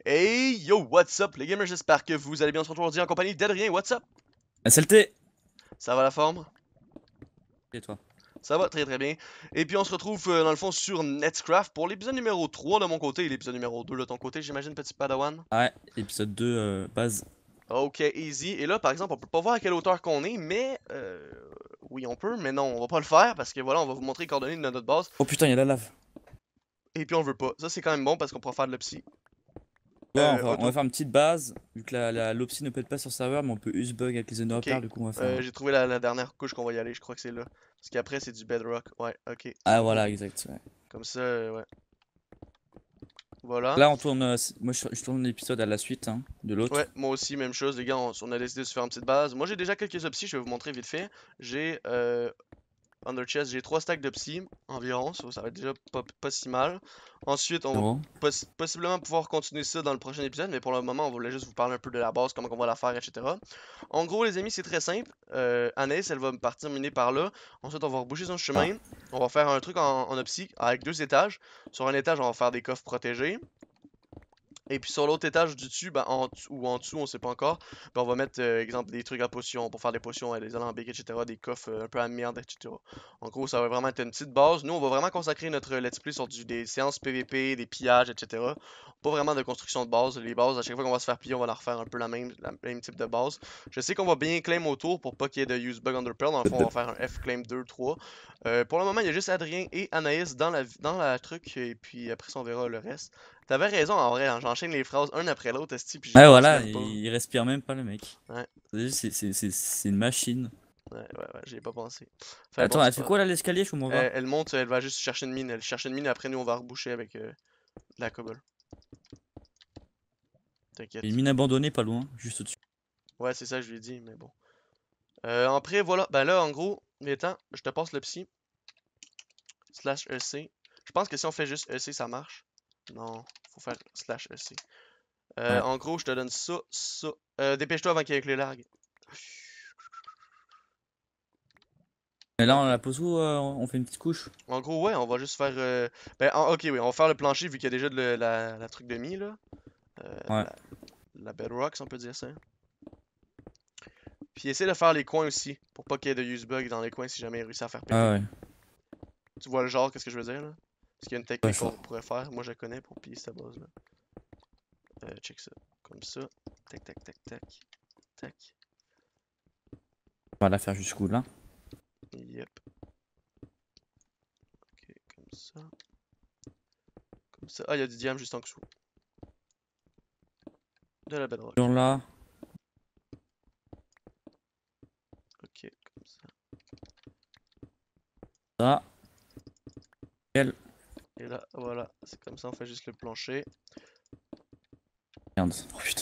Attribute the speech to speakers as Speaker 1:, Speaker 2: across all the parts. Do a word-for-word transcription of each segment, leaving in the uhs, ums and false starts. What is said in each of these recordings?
Speaker 1: Hey yo, what's up les gamers, j'espère que vous allez bien aujourd'hui en compagnie d'Adrien, what's up?
Speaker 2: S L T.
Speaker 1: Ça va la forme?
Speaker 2: Et toi?
Speaker 1: Ça va très très bien. Et puis on se retrouve euh, dans le fond sur Netscraft pour l'épisode numéro trois de mon côté et l'épisode numéro deux de ton côté, j'imagine, petit padawan?
Speaker 2: Ouais, épisode deux, euh, base.
Speaker 1: Ok, easy. Et là, par exemple, on peut pas voir à quelle hauteur qu'on est, mais... Euh, oui, on peut, mais non, on va pas le faire parce que voilà, on va vous montrer les coordonnées de notre base.
Speaker 2: Oh putain, il y a la lave.
Speaker 1: Et puis on veut pas. Ça, c'est quand même bon parce qu'on pourra faire de l'opsie.
Speaker 2: Ouais, on
Speaker 1: Euh,
Speaker 2: va, on va
Speaker 1: auto...
Speaker 2: faire une petite base, vu que la, la, l'opsi ne pète pas sur le serveur, mais on peut use bug avec les
Speaker 1: Ok.
Speaker 2: enderpearls, du coup on va faire
Speaker 1: Euh,
Speaker 2: un...
Speaker 1: j'ai trouvé la, la dernière couche qu'on va y aller, je crois que c'est là. Parce qu'après, c'est du bedrock. Ouais, ok.
Speaker 2: Ah
Speaker 1: Cool.
Speaker 2: voilà, exact, ouais.
Speaker 1: Comme ça, euh, ouais. Voilà.
Speaker 2: Là on tourne, euh, c- moi je, je tourne l'épisode à la suite, hein, de
Speaker 1: Ouais,
Speaker 2: l'autre.
Speaker 1: moi aussi, même chose, les gars, on, on a décidé de se faire une petite base. Moi, j'ai déjà quelques opsis, je vais vous montrer vite fait. J'ai, euh, Under chest, j'ai trois stacks de psy environ, so ça va être déjà pas, pas si mal. Ensuite, on va
Speaker 2: Zéro.
Speaker 1: poss- possiblement pouvoir continuer ça dans le prochain épisode, mais pour le moment, on voulait juste vous parler un peu de la base, comment on va la faire, et cetera. En gros, les amis, c'est très simple. Euh, Anaïs, elle va me partir miner par là. Ensuite, on va reboucher son
Speaker 2: Ah.
Speaker 1: chemin. On va faire un truc en, en opsie avec deux étages. Sur un étage, on va faire des coffres protégés. Et puis sur l'autre étage du dessus, ben, en, dessous- ou en dessous, on sait pas encore, ben, on va mettre, euh, exemple, des trucs à potions pour faire des potions, euh, des alambics, et cetera. Des coffres euh, un peu à merde, et cetera. En gros, ça va vraiment être une petite base. Nous, on va vraiment consacrer notre let's play sur du, des séances P V P, des pillages, et cetera. Pas vraiment de construction de base. Les bases, à chaque fois qu'on va se faire piller, on va leur refaire un peu la même, la même type de base. Je sais qu'on va bien claim autour pour pas qu'il y ait de use bug under pearl. Dans le fond, on va faire un F claim deux, trois. Euh, pour le moment, il y a juste Adrien et Anaïs dans la, dans la truc, et puis après ça, on verra le reste. T'avais raison, en vrai, hein, j'enchaîne les phrases un après l'autre, esti, puis j'y
Speaker 2: Ouais
Speaker 1: pense
Speaker 2: voilà,
Speaker 1: même
Speaker 2: il,
Speaker 1: pas.
Speaker 2: il respire même pas le mec.
Speaker 1: Ouais,
Speaker 2: C'est c'est- c'est- c'est une machine.
Speaker 1: ouais, ouais, ouais, j'y ai pas pensé. Enfin bon,
Speaker 2: Attends, elle
Speaker 1: c'est
Speaker 2: fait
Speaker 1: pas
Speaker 2: quoi
Speaker 1: grave.
Speaker 2: là l'escalier, je comprends pas.
Speaker 1: Elle, elle monte, elle va juste chercher une mine, elle cherche une mine, après nous on va reboucher avec euh, de la cobble.
Speaker 2: Il y a une
Speaker 1: T'inquiète.
Speaker 2: mine abandonnée pas loin, juste au-dessus.
Speaker 1: Ouais, c'est ça que je lui ai dit, mais bon. Euh, après, voilà, ben là, en gros, les temps, je te passe le psy, slash E C. Je pense que si on fait juste E C, ça marche. Non, faut faire slash E C. Euh,
Speaker 2: Ouais.
Speaker 1: en gros, je te donne ça, ça. Euh, dépêche-toi avant qu'il y ait que les largues.
Speaker 2: Et là on
Speaker 1: Ok.
Speaker 2: la pose où, euh, on fait une petite couche?
Speaker 1: En gros, ouais, on va juste faire. euh, Ben, en- ok, oui, on va faire le plancher vu qu'il y a déjà de le- la, la truc de mie, là. Euh,
Speaker 2: Ouais.
Speaker 1: la, la bedrock, si on peut dire ça. Puis essayer de faire les coins aussi, pour pas qu'il y ait de use bug dans les coins si jamais il réussit à faire
Speaker 2: Ah
Speaker 1: péter.
Speaker 2: ouais.
Speaker 1: Tu vois le genre, qu'est-ce que je veux dire, là? Parce qu'il y a une
Speaker 2: Ouais,
Speaker 1: technique
Speaker 2: je vois.
Speaker 1: qu'on pourrait faire, moi je la connais pour piller cette base-là. Euh, check ça. Comme ça. Tac, tac, tac, tac. Tac.
Speaker 2: On va la faire jusqu'où là?
Speaker 1: Yep. Ok, comme ça. Comme ça. Ah, il y a du diamant juste en dessous. De la bedrock.
Speaker 2: Genre là.
Speaker 1: Ok, comme ça.
Speaker 2: Ça. Quel.
Speaker 1: Et là, voilà. C'est comme ça, on fait juste le plancher.
Speaker 2: Merde. Oh putain.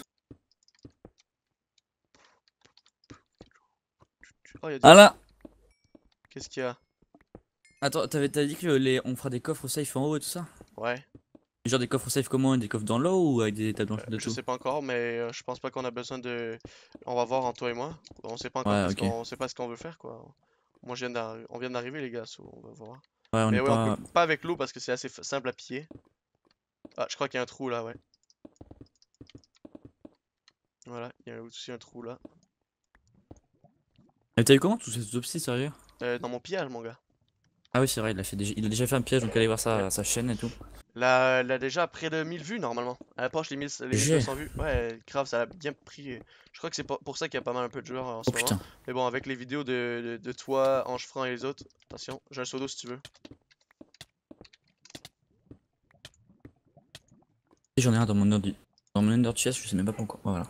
Speaker 1: Oh, il y a du
Speaker 2: Ah
Speaker 1: diamant.
Speaker 2: là!
Speaker 1: Qu'est-ce qu'il y a?
Speaker 2: Attends, t'avais t'as dit que les... on fera des coffres safe en haut et tout ça?
Speaker 1: Ouais.
Speaker 2: Genre des coffres safe comment? Des coffres dans l'eau ou avec des tables
Speaker 1: Euh,
Speaker 2: blanches de
Speaker 1: je
Speaker 2: tout?
Speaker 1: sais pas encore, mais euh, je pense pas qu'on a besoin de. On va voir entre toi et moi. On sait pas encore
Speaker 2: Ouais,
Speaker 1: qu'est-ce
Speaker 2: ok.
Speaker 1: qu'on, on sait pas ce qu'on veut faire quoi. Moi, je viens d'arri- on vient d'arriver les gars, so on va voir.
Speaker 2: Ouais, on
Speaker 1: Mais
Speaker 2: n'est
Speaker 1: ouais, on peut
Speaker 2: pas.
Speaker 1: pas avec l'eau parce que c'est assez fa- simple à piller. Ah, je crois qu'il y a un trou là, ouais. Voilà, il y a aussi un trou là.
Speaker 2: Mais t'as eu comment tous ces autopsies, sérieux?
Speaker 1: Euh, dans mon pillage, mon gars.
Speaker 2: Ah oui, c'est vrai, il a, fait déjà... il a déjà fait un piège, donc allez voir
Speaker 1: Yep.
Speaker 2: sa, sa chaîne et tout.
Speaker 1: Là, là déjà près de mille vues normalement. Elle approche les mille, les mille deux
Speaker 2: G.
Speaker 1: cents vues. Ouais, grave, ça a bien pris. Je crois que c'est pas- pour ça qu'il y a pas mal un peu de joueurs en
Speaker 2: Oh
Speaker 1: ce moment.
Speaker 2: putain.
Speaker 1: Mais bon, avec les vidéos de, de, de toi, Ange Franc et les autres. Attention, j'ai un seau d'eau si tu veux.
Speaker 2: Et j'en ai un dans mon under... dans mon under chest, je sais même pas pourquoi. Voilà.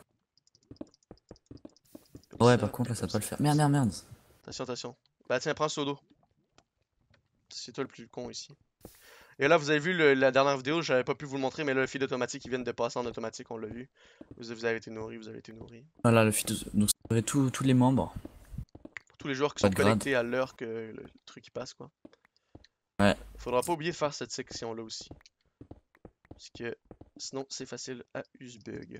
Speaker 1: Comme
Speaker 2: Ouais,
Speaker 1: ça,
Speaker 2: par contre, là, ça
Speaker 1: comme
Speaker 2: va pas
Speaker 1: ça,
Speaker 2: le faire.
Speaker 1: comme
Speaker 2: Merde,
Speaker 1: ça.
Speaker 2: merde, merde.
Speaker 1: Attention, attention. Bah tiens, prends le seau d'eau. C'est toi le plus con ici. Et là, vous avez vu le- la dernière vidéo, j'avais pas pu vous le montrer, mais là, le fil automatique, ils viennent de passer en automatique, on l'a vu. Vous, vous avez été nourri, vous avez été nourri.
Speaker 2: Voilà, le fit. Donc, ça devrait tous tous les membres.
Speaker 1: Pour tous les joueurs qui
Speaker 2: Pas
Speaker 1: sont
Speaker 2: de grade.
Speaker 1: connectés à l'heure que le truc il passe, quoi.
Speaker 2: Ouais.
Speaker 1: Faudra pas oublier de faire cette section-là aussi. Parce que sinon, c'est facile à use-bug.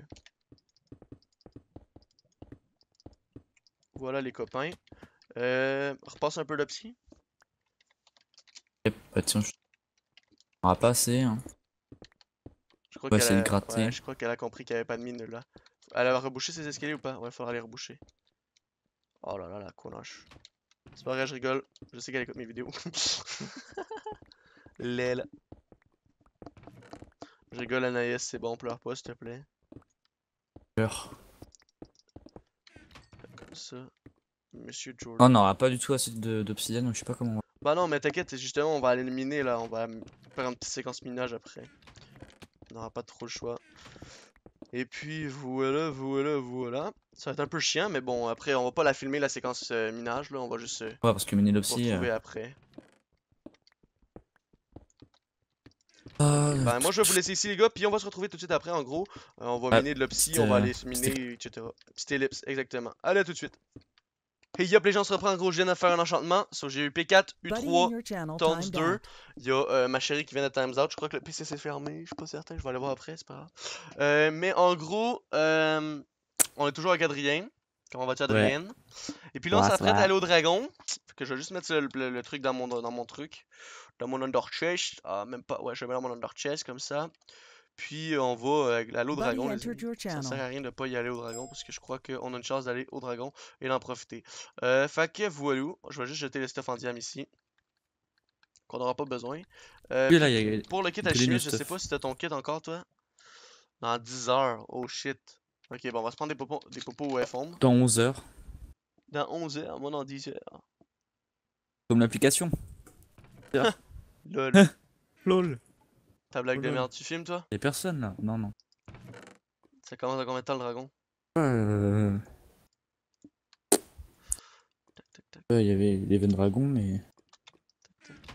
Speaker 1: Voilà les copains. Euh, repasse un peu l'opsi.
Speaker 2: Yep. Bah, tiens, je... on aura pas assez, hein.
Speaker 1: crois
Speaker 2: Ouais,
Speaker 1: qu'elle
Speaker 2: c'est le
Speaker 1: a...
Speaker 2: gratter.
Speaker 1: Ouais, je crois qu'elle a compris qu'il n'y avait pas de mine là. Elle a rebouché ses escaliers ou pas? Ouais, faudra les reboucher. Oh là là, la connache. C'est pas vrai, je rigole. Je sais qu'elle écoute mes vidéos. L'aile. Je rigole, Anaïs, c'est bon, pleure pas, s'il te plaît.
Speaker 2: Peur.
Speaker 1: Comme ça. Monsieur
Speaker 2: Oh,
Speaker 1: Jordan.
Speaker 2: on n'aura pas du tout assez de- d'obsidienne, donc je sais pas comment on va.
Speaker 1: Bah non, mais t'inquiète, justement, on va aller le miner là. On va m- faire une petite séquence minage après. On n'aura pas trop le choix. Et puis voilà, voilà, voilà. Ça va être un peu chiant, mais bon, après, on va pas la filmer la séquence euh, minage là. On va juste euh,
Speaker 2: Ouais, parce que
Speaker 1: vous
Speaker 2: Minilopsy. Euh...
Speaker 1: retrouver après.
Speaker 2: Ah,
Speaker 1: Ok, ben moi je vais vous laisser ici les gars, puis on va se retrouver tout de suite après en gros. Euh, on va
Speaker 2: ah,
Speaker 1: miner de l'opsie,
Speaker 2: petite,
Speaker 1: on va
Speaker 2: euh,
Speaker 1: aller se
Speaker 2: petite
Speaker 1: miner, et cetera. Petite ellipse, exactement. Allez, à tout de suite. Hey yop les gens, on se reprend en gros, je viens de faire un enchantement. So, j'ai eu P quatre, U
Speaker 3: Buddy in
Speaker 1: trois,
Speaker 3: your channel
Speaker 1: Tons
Speaker 3: timed
Speaker 1: deux.
Speaker 3: out.
Speaker 1: Il y a euh, ma chérie qui vient de times out. Je crois que le P C s'est fermé, je suis pas certain, je vais aller voir après, c'est pas grave. Euh, mais en gros, euh, on est toujours avec Adrien. Comment vas-tu
Speaker 2: Ouais,
Speaker 1: Adrien? Et puis là on
Speaker 2: ouais, ça
Speaker 1: s'apprête à
Speaker 2: va.
Speaker 1: aller au dragon. Fait que je vais juste mettre le, le- le truc dans mon, dans mon truc. Dans mon under chest. Ah même pas, ouais je vais mettre dans mon under chest comme ça. Puis euh, on va euh, aller au
Speaker 3: Buddy
Speaker 1: dragon, les
Speaker 3: entered
Speaker 1: amis.
Speaker 3: your
Speaker 1: Ça sert
Speaker 3: channel.
Speaker 1: à rien de pas y aller au dragon parce que je crois qu'on a une chance d'aller au dragon et d'en profiter. Euh, fait que voilà, je vais juste jeter le stuff en diam ici. Qu'on n'aura pas besoin. Euh,
Speaker 2: Puis là,
Speaker 1: puis
Speaker 2: il y a
Speaker 1: pour le kit
Speaker 2: que des new
Speaker 1: alchimiste, je sais pas
Speaker 2: stuff.
Speaker 1: si t'as ton kit encore toi. Dans dix heures, oh shit. Ok, bon, on va se prendre des popos, des popos au F-Home.
Speaker 2: Dans onze heures.
Speaker 1: Dans onze heures, moi dans dix heures.
Speaker 2: Comme l'application.
Speaker 1: Lol.
Speaker 2: Lol.
Speaker 1: Ta blague
Speaker 2: Oh
Speaker 1: de
Speaker 2: lol.
Speaker 1: merde, tu filmes toi?
Speaker 2: Y'a personne là. Non, non.
Speaker 1: Ça commence à combien de temps le dragon?
Speaker 2: Euh...
Speaker 1: Tac, tac, tac,
Speaker 2: Il y avait l'Event Dragon, mais.
Speaker 1: tac, tac.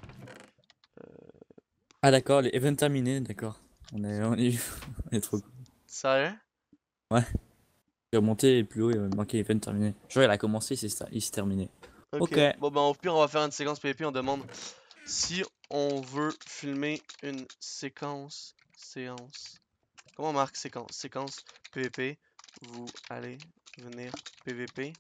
Speaker 2: Ah, d'accord, les events terminés, d'accord. On est, on est... on est trop cool.
Speaker 1: Sérieux?
Speaker 2: Ouais. J'ai remonté et plus haut, il m'a marqué event terminé. Genre, il a commencé, c'est ça, il s'est terminé.
Speaker 1: Ok,
Speaker 2: Ok.
Speaker 1: bon ben au pire on va faire une séquence P V P, on demande si on veut filmer une séquence, séance, comment on marque séquence, séquence P V P, vous allez venir P V P.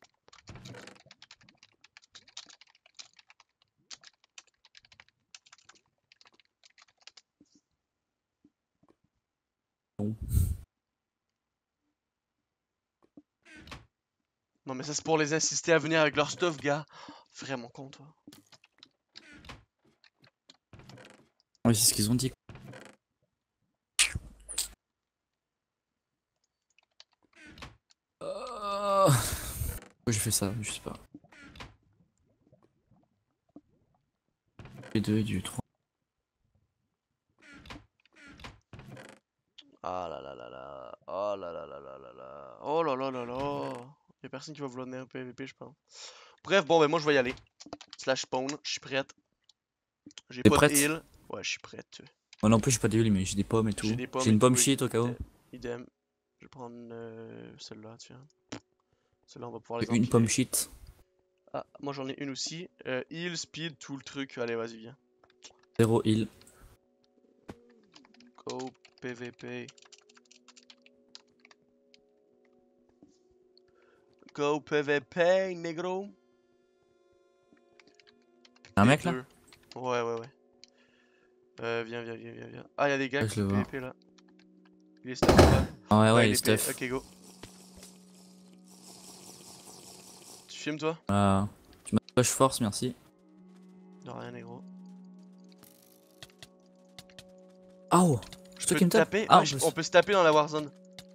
Speaker 2: Bon.
Speaker 1: Non mais ça c'est pour les insister à venir avec leur stuff gars, vraiment con toi.
Speaker 2: Ouais, c'est ce qu'ils ont dit. Euh... Pourquoi j'ai fait ça? Je sais pas. Du deux et du trois.
Speaker 1: Ah là là là là, oh là là là là là là, oh là là là là, y'a personne qui va vouloir venir P V P je pense. Bref, bon ben moi je vais y aller, slash spawn, je suis prête. J'ai
Speaker 2: T'es
Speaker 1: pas de
Speaker 2: prête?
Speaker 1: heal, ouais je suis prête.
Speaker 2: Moi non plus, j'ai pas de heal, mais j'ai des pommes et tout.
Speaker 1: J'ai des pommes
Speaker 2: J'ai
Speaker 1: et
Speaker 2: une pomme
Speaker 1: tout,
Speaker 2: shit au cas où.
Speaker 1: idem. idem. Je vais prendre euh, celle-là, tiens. Celle-là, on va pouvoir les
Speaker 2: Une pomme
Speaker 1: empiler.
Speaker 2: shit.
Speaker 1: Ah, moi j'en ai une aussi. Euh, heal, speed, tout le truc. Allez, vas-y, viens.
Speaker 2: Zéro heal.
Speaker 1: Go, P V P. Go, P V P, négro.
Speaker 2: Un mec là?
Speaker 1: P deux. Ouais, ouais, ouais. Euh, viens, viens, viens, viens, viens. Ah, y'a des gars
Speaker 2: Ouais,
Speaker 1: qui
Speaker 2: je le vois.
Speaker 1: P V P là. Il est stuff ou pas?
Speaker 2: Ah ouais, ouais,
Speaker 1: Ouais,
Speaker 2: il
Speaker 1: il
Speaker 2: est
Speaker 1: est P.
Speaker 2: stuff.
Speaker 1: Ok, go. Tu filmes toi?
Speaker 2: Euh, tu m'as push force, merci.
Speaker 1: De rien, négro.
Speaker 2: Oh! Je
Speaker 1: Tu
Speaker 2: toi
Speaker 1: peux
Speaker 2: qui
Speaker 1: te
Speaker 2: me tape?
Speaker 1: taper?
Speaker 2: Ah,
Speaker 1: Ouais,
Speaker 2: on
Speaker 1: je-
Speaker 2: peut
Speaker 1: on
Speaker 2: se...
Speaker 1: peut se taper dans la Warzone.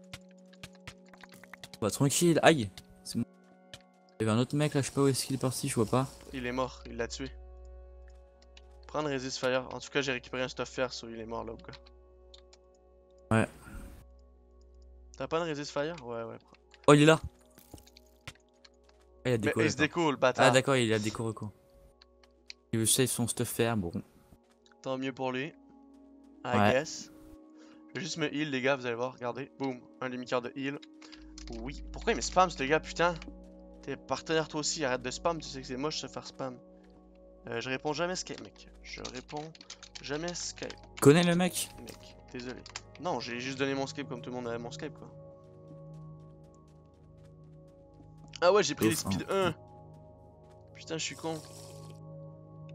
Speaker 2: Bah, tranquille, aïe! C'est bon. Il y avait un autre mec là, je sais pas où est-ce qu'il est parti, je vois pas.
Speaker 1: Il est mort, il l'a tué. Prendre Resist Fire. En tout cas, j'ai récupéré un stuff faire, so il est mort là, ou quoi.
Speaker 2: Ouais.
Speaker 1: T'as pas de Resist Fire? Ouais, ouais. prends.
Speaker 2: Oh, il est là! Ah, il a
Speaker 1: Mais
Speaker 2: déco,
Speaker 1: il se
Speaker 2: d'accord.
Speaker 1: déco, le
Speaker 2: Ah,
Speaker 1: bâtard.
Speaker 2: d'accord, il a déco reco. Il veut save son stuff faire, bon.
Speaker 1: Tant mieux pour lui. I
Speaker 2: Ouais.
Speaker 1: guess. Je vais juste me heal, les gars, vous allez voir. Regardez. Boum. Un demi-quart de heal. Oui. Pourquoi il me spam, ce gars, putain? T'es partenaire toi aussi, arrête de spam. Tu sais que c'est moche de se faire spam. Euh, je réponds jamais Skype, mec. Je réponds jamais Skype,
Speaker 2: Tu connais le mec?
Speaker 1: mec. Désolé. Non, j'ai juste donné mon Skype comme tout le monde avait mon Skype, quoi. Ah ouais, j'ai pris les
Speaker 2: Ouf, hein.
Speaker 1: speed un. Putain, je suis con.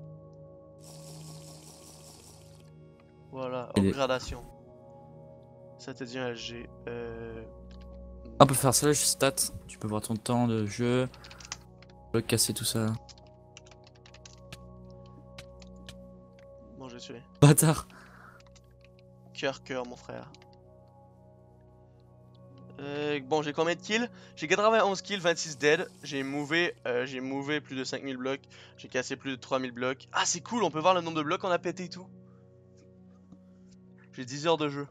Speaker 1: Voilà,
Speaker 2: Il est-
Speaker 1: upgradation. Ça te dit un L G. Euh...
Speaker 2: On peut faire ça, les stats. Tu peux voir ton temps de jeu. Tu peux casser tout ça.
Speaker 1: Bon, je vais tuer.
Speaker 2: Bâtard.
Speaker 1: Cœur, cœur, mon frère. Euh, bon, j'ai combien de kills? J'ai quatre-vingt-onze kills, vingt-six dead. J'ai mové, euh, j'ai mové plus de cinq mille blocs. J'ai cassé plus de trois mille blocs. Ah, c'est cool, on peut voir le nombre de blocs qu'on a pété et tout. J'ai dix heures de jeu.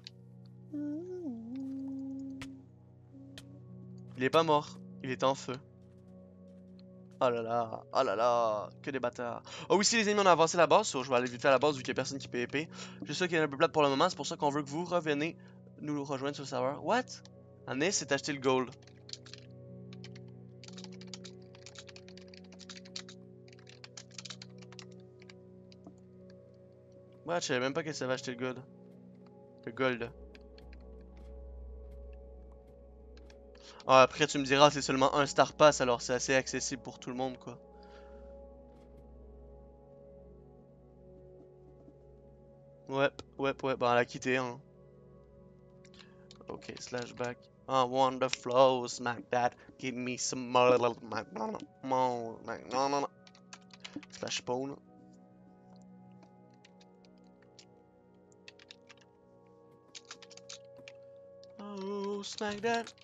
Speaker 1: Il est pas mort, il est en feu. Oh là là, oh là là, que des bâtards. Oh oui, si les ennemis ont avancé la base, so, je vais aller vite fait à la base vu qu'il y a personne qui P V P. Je sais qu'il y a un peu plate pour le moment, c'est pour ça qu'on veut que vous reveniez nous rejoindre sur le serveur. What? Année, c'est acheter le gold. Ouais, je savais même pas qu'elle savait acheter le gold. Le gold. Ah, après, tu me diras, c'est seulement un star pass, alors c'est assez accessible pour tout le monde, quoi. Ouais, ouais, ouais, bah, elle a quitté, hein. Ok, slash back. I want the flow, smack that. Give me some more, more, more, slash spawn. Oh, smack that.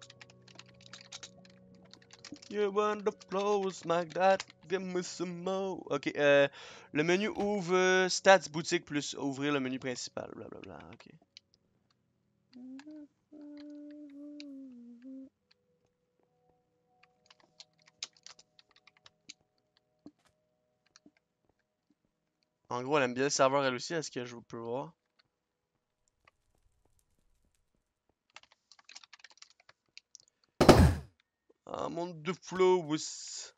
Speaker 1: You want the flow, smack that. Give me some more. Ok, euh, le menu ouvre euh, stats boutique plus ouvrir le menu principal. Blablabla, ok. En gros, elle aime bien le serveur elle aussi, est-ce que je peux voir? Ah, mon de flows.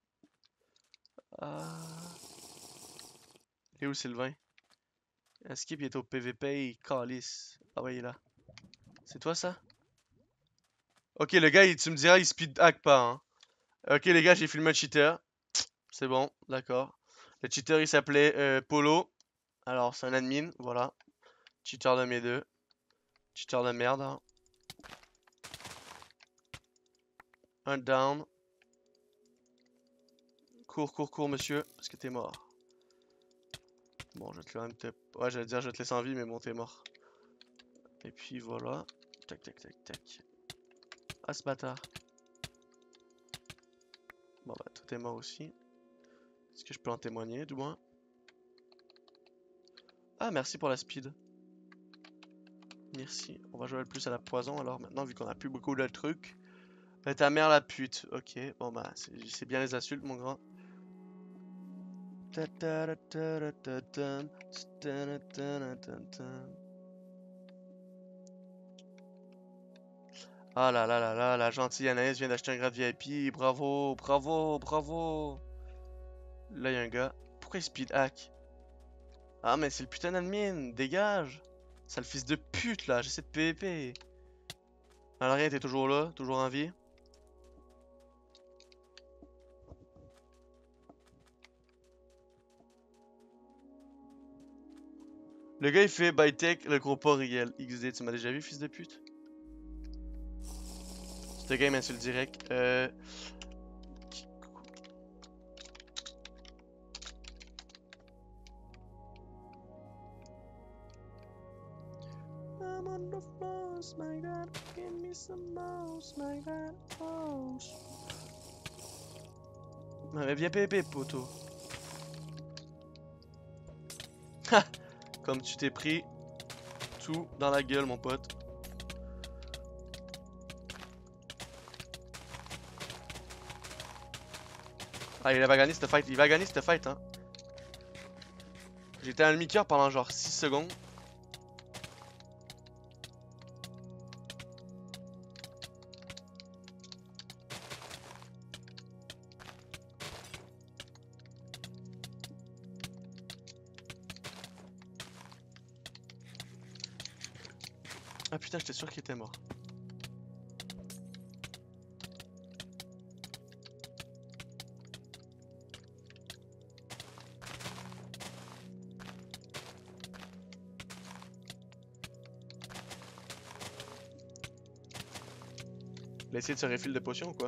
Speaker 1: Ah. Il est où Sylvain? Escape, il est au P V P, calice. Ah ouais, il est là. C'est toi ça? Ok, le gars, il- tu me diras, il speed hack pas, hein. Ok, les gars, j'ai filmé un cheater. C'est bon, d'accord. Le cheater, il s'appelait euh, Polo. Alors, c'est un admin, voilà. Cheater de mes deux. Cheater de merde, hein. Un down. Cours, cours, cours, monsieur, parce que t'es mort. Bon, je vais te quand même te... Ouais, j'allais dire, je vais te laisser en vie, mais bon, t'es mort. Et puis, voilà. Tac, tac, tac, tac. Ah, ce bâtard. Bon, bah, toi, t'es mort aussi. Est-ce que je peux en témoigner, du moins? Ah, merci pour la speed. Merci. On va jouer le plus à la poison, alors, maintenant, vu qu'on a plus beaucoup de trucs. Bah, ta mère, la pute. Ok, bon, bah, c'est c'est bien les insultes, mon grand. Ah là là là là, la gentille Anaïs vient d'acheter un grade V I P. Bravo, bravo, bravo. Là, il y a un gars. Pourquoi il speed hack? Ah, mais c'est le putain d'admin. Dégage. C'est le fils de pute, là. J'essaie de P V P. Alors, rien, t'es toujours là, toujours en vie. Le gars, il fait Bytech, le gros pas réel. X D, tu m'as déjà vu, fils de pute? Ce gars, il m'insulte direct. Euh. I'm on the floor, smack that. Give me some more, smack that. Oh. Ouais, mais viens P V P, poto. Ha! Comme tu t'es pris tout dans la gueule, mon pote. Ah, il va gagner cette fight. Il va gagner cette fight, hein. J'étais à un demi-cœur pendant genre six secondes. Ah putain, j'étais sûr qu'il était mort. Il a essayé de se refill de potions ou quoi?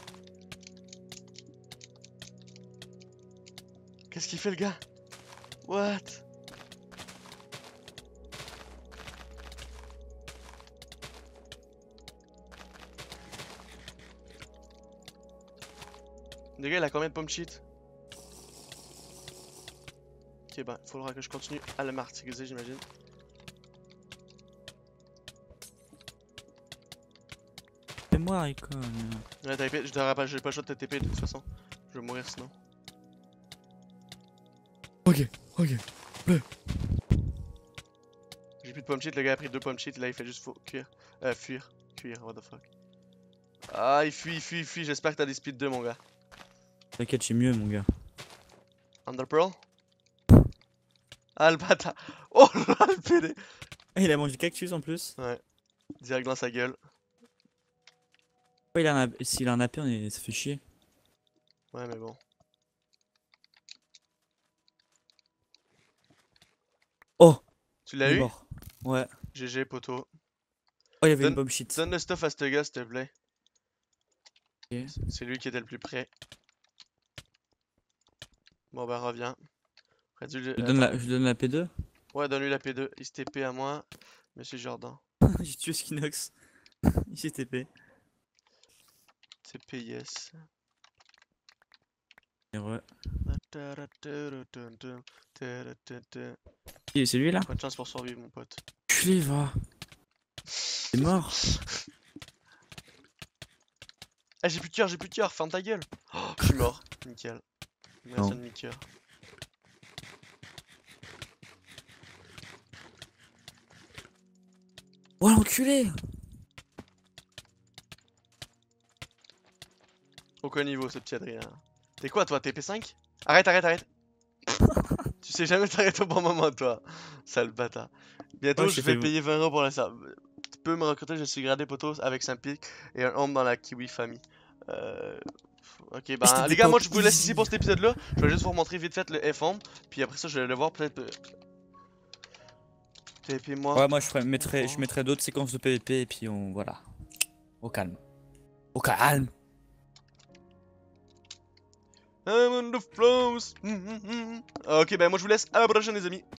Speaker 1: Qu'est-ce qu'il fait le gars? What? Le gars il a combien de pommes cheat? Ok ben, il faudra que je continue à le martyriser j'imagine.
Speaker 2: C'est moi, Icon.
Speaker 1: Ouais t'as épée, je devrais pas, j'ai pas le choix de te T P de toute façon. Je vais mourir sinon.
Speaker 2: Ok, ok.
Speaker 1: J'ai plus de pommes cheat, le gars a pris deux pommes cheat, là il fait juste fou cuire. Euh, fuir. Cuire, what the fuck. Ah il fuit, il fuit, il fuit, j'espère que t'as des speed deux mon gars.
Speaker 2: T'inquiète, j'ai mieux, mon gars.
Speaker 1: Underpearl? Ah le bâtard! Oh là le P D!
Speaker 2: Ah, il a mangé cactus en plus.
Speaker 1: Ouais, direct dans sa gueule.
Speaker 2: Ouais, il a un... S'il a un A P, on est... ça fait chier.
Speaker 1: Ouais mais bon.
Speaker 2: Oh!
Speaker 1: Tu
Speaker 2: Il
Speaker 1: l'as
Speaker 2: est
Speaker 1: eu?
Speaker 2: mort. Ouais.
Speaker 1: G G poto.
Speaker 2: Oh, il y avait
Speaker 1: Donne-
Speaker 2: une bombe shit.
Speaker 1: Donne le stuff à ce gars s'il te plaît.
Speaker 2: Ok.
Speaker 1: C'est lui qui était le plus près. Bon bah reviens. Réduis le-
Speaker 2: Je donne la...
Speaker 1: attends.
Speaker 2: je donne la P deux.
Speaker 1: Ouais donne-lui la P deux. Il se T P à moi. Monsieur Jordan.
Speaker 2: J'ai tué Skinox. Il s'est T P.
Speaker 1: T P yes.
Speaker 2: Et ouais. Et c'est lui là?
Speaker 1: Bonne chance pour survivre mon pote.
Speaker 2: Culé, va. T'es mort.
Speaker 1: Ah j'ai plus de cœur, j'ai plus de cœur, ferme ta gueule. Oh, je suis mort. Nickel. Il me reste
Speaker 2: Non.
Speaker 1: un demi-cœur.
Speaker 2: Oh l'enculé!
Speaker 1: Aucun niveau ce petit Adrien. T'es quoi toi, T P cinq? Arrête, arrête, arrête. Tu sais jamais t'arrêter au bon moment toi. Sale bâtard. Bientôt
Speaker 2: Ouais,
Speaker 1: je
Speaker 2: j'ai
Speaker 1: vais
Speaker 2: fait-
Speaker 1: payer vingt euros pour la salle. Tu peux me recruter, je suis gradé potos avec Saint-Pic et un homme dans la Kiwi famille. Euh... Ok,
Speaker 2: J'étais
Speaker 1: bah les
Speaker 2: des
Speaker 1: gars, moi
Speaker 2: potes
Speaker 1: je vous laisse
Speaker 2: easy.
Speaker 1: ici pour cet épisode là. Je vais juste vous remontrer vite fait le F-Home. Puis après ça, je vais le voir peut-être. T P moi.
Speaker 2: Ouais, moi je ferais- mettrais, je mettrais d'autres séquences de P V P et puis on. Voilà. Au calme. Au calme!
Speaker 1: I'm on the flows. Ok, bah moi je vous laisse. À la prochaine, les amis.